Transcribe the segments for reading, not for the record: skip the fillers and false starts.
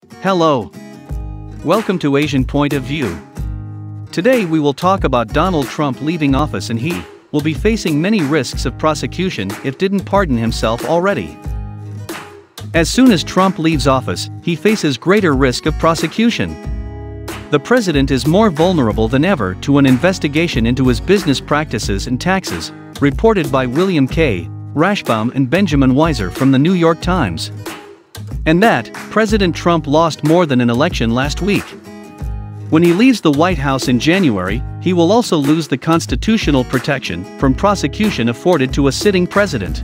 Hello. Welcome to Asian Point of View. Today we will talk about Donald Trump leaving office, and he will be facing many risks of prosecution if didn't pardon himself already. As soon as Trump leaves office, he faces greater risk of prosecution. The president is more vulnerable than ever to an investigation into his business practices and taxes, reported by William K. Rashbaum and Benjamin Weiser from the New York Times. And that, President Trump lost more than an election last week. When he leaves the White House in January, he will also lose the constitutional protection from prosecution afforded to a sitting president.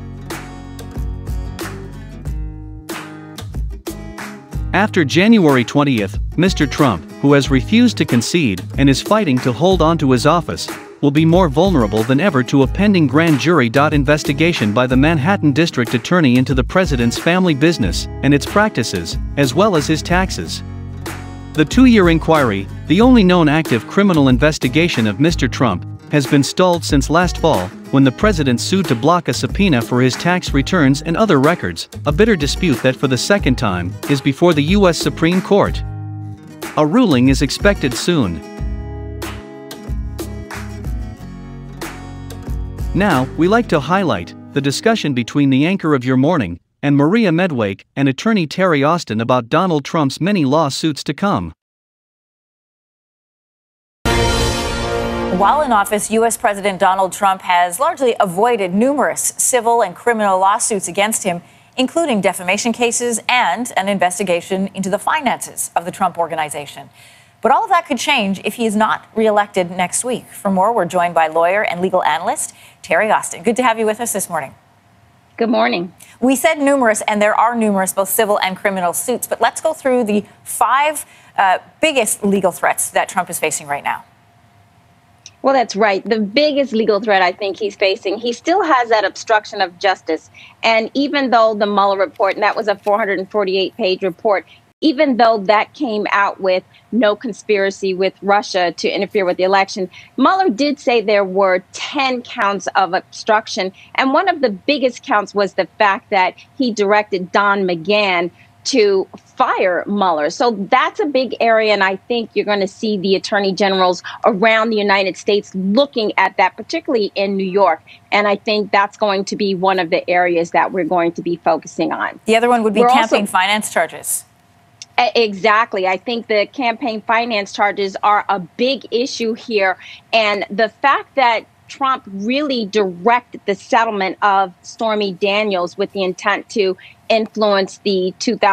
After January 20th, Mr. Trump, who has refused to concede and is fighting to hold on to his office, will be more vulnerable than ever to a pending grand jury investigation by the Manhattan District Attorney into the president's family business and its practices, as well as his taxes. The two-year inquiry, the only known active criminal investigation of Mr. Trump, has been stalled since last fall, when the president sued to block a subpoena for his tax returns and other records, a bitter dispute that for the second time is before the U.S. Supreme Court. A ruling is expected soon. Now, we like to highlight the discussion between the anchor of Your Morning and Maria Medwake and attorney Terry Austin about Donald Trump's many lawsuits to come. While in office, U.S. President Donald Trump has largely avoided numerous civil and criminal lawsuits against him, including defamation cases and an investigation into the finances of the Trump Organization. But all of that could change if he is not reelected next week. For more, we're joined by lawyer and legal analyst Terry Austin. Good to have you with us this morning. Good morning. We said numerous, and there are numerous, both civil and criminal suits. But let's go through the five biggest legal threats that Trump is facing right now. Well, that's right. The biggest legal threat I think he's facing, he still has that obstruction of justice. And even though the Mueller report, and that was a 448-page report, even though that came out with no conspiracy with Russia to interfere with the election, Mueller did say there were 10 counts of obstruction. And one of the biggest counts was the fact that he directed Don McGahn to fire Mueller. So that's a big area, and I think you're going to see the attorney generals around the United States looking at that, particularly in New York. And I think that's going to be one of the areas that we're going to be focusing on. The other one would be campaign finance charges. Exactly. I think the campaign finance charges are a big issue here. And the fact that Trump really directed the settlement of Stormy Daniels with the intent to influence the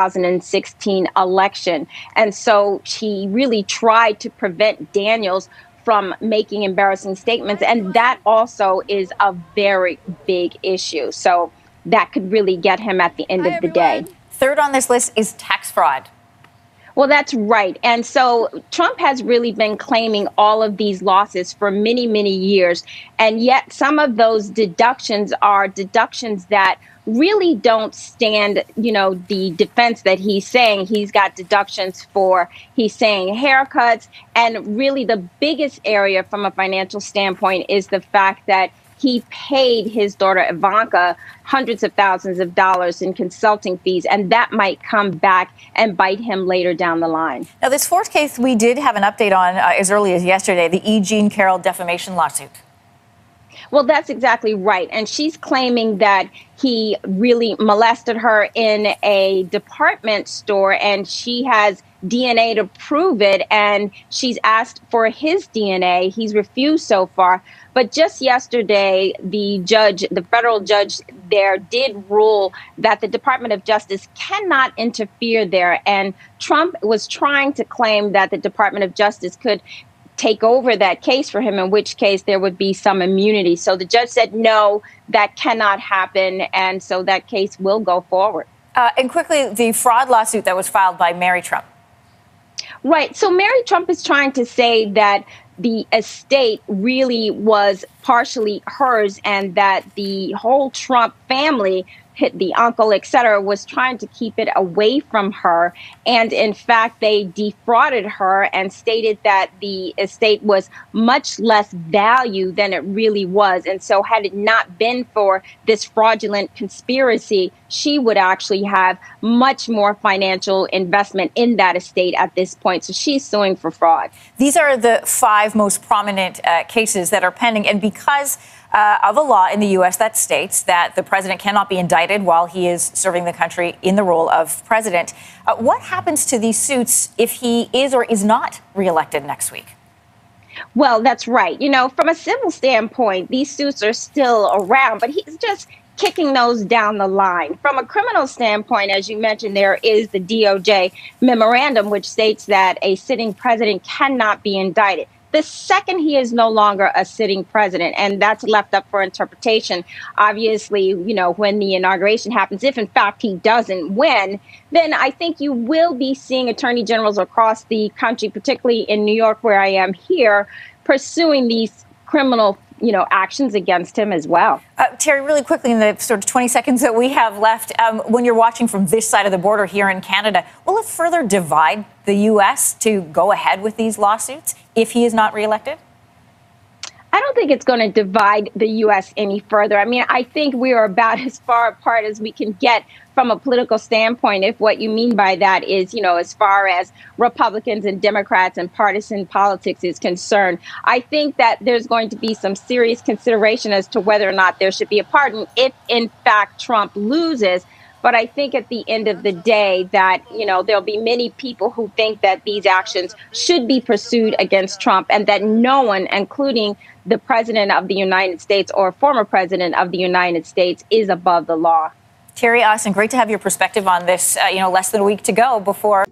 2016 election. And so he really tried to prevent Daniels from making embarrassing statements. And that also is a very big issue. So that could really get him at the end of the day. Third on this list is tax fraud. Well, that's right. And so Trump has really been claiming all of these losses for many, many years. And yet some of those deductions are deductions that really don't stand, the defense that he's saying. He's got deductions for, he's saying, haircuts. And really the biggest area from a financial standpoint is the fact that he paid his daughter Ivanka hundreds of thousands of dollars in consulting fees, and that might come back and bite him later down the line. Now, this fourth case we did have an update on as early as yesterday, the E. Jean Carroll defamation lawsuit. Well, that's exactly right. And she's claiming that he really molested her in a department store, and she has DNA to prove it. And she's asked for his DNA. He's refused so far. But just yesterday, the federal judge there did rule that the Department of Justice cannot interfere there. And Trump was trying to claim that the Department of Justice could take over that case for him, in which case there would be some immunity. So the judge said, no, that cannot happen. And so that case will go forward. And quickly, the fraud lawsuit that was filed by Mary Trump. Right. So Mary Trump is trying to say that the estate really was partially hers and that the whole Trump family hit the uncle, etc., was trying to keep it away from her. And in fact, they defrauded her and stated that the estate was much less value than it really was. And so had it not been for this fraudulent conspiracy, she would actually have much more financial investment in that estate at this point. So she's suing for fraud. These are the 5 most prominent cases that are pending. And because of a law in the U.S. that states that the president cannot be indicted while he is serving the country in the role of president, what happens to these suits if he is or is not reelected next week? Well, that's right. You know, from a civil standpoint, these suits are still around, but he's just kicking those down the line. From a criminal standpoint, as you mentioned, there is the DOJ memorandum, which states that a sitting president cannot be indicted the second he is no longer a sitting president, and that's left up for interpretation. Obviously, you know, when the inauguration happens, if in fact he doesn't win, then I think you will be seeing attorney generals across the country, particularly in New York, where I am here, pursuing these criminal actions against him as well. Terry, really quickly, in the sort of 20 seconds that we have left, when you're watching from this side of the border here in Canada, will it further divide the U.S. to go ahead with these lawsuits if he is not reelected? I don't think it's going to divide the U.S. any further. I mean, I think we are about as far apart as we can get from a political standpoint, if what you mean by that is, as far as Republicans and Democrats and partisan politics is concerned. I think that there's going to be some serious consideration as to whether or not there should be a pardon if, in fact, Trump loses. But I think at the end of the day that, there'll be many people who think that these actions should be pursued against Trump and that no one, including the president of the United States or former president of the United States, is above the law. Terry Austin, great to have your perspective on this, less than a week to go before.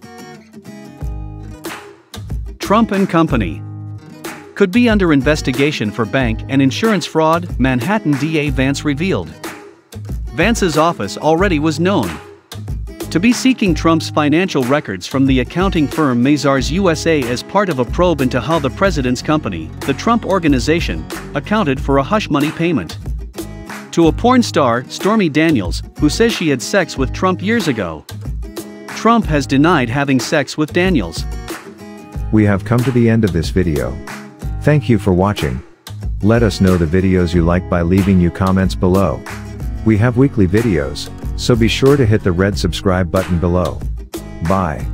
Trump and company could be under investigation for bank and insurance fraud, Manhattan DA Vance revealed. Vance's office already was known to be seeking Trump's financial records from the accounting firm Mazars USA as part of a probe into how the president's company, the Trump Organization, accounted for a hush money payment to a porn star, Stormy Daniels, who says she had sex with Trump years ago. Trump has denied having sex with Daniels. We have come to the end of this video. Thank you for watching. Let us know the videos you like by leaving your comments below. We have weekly videos, so be sure to hit the red subscribe button below. Bye.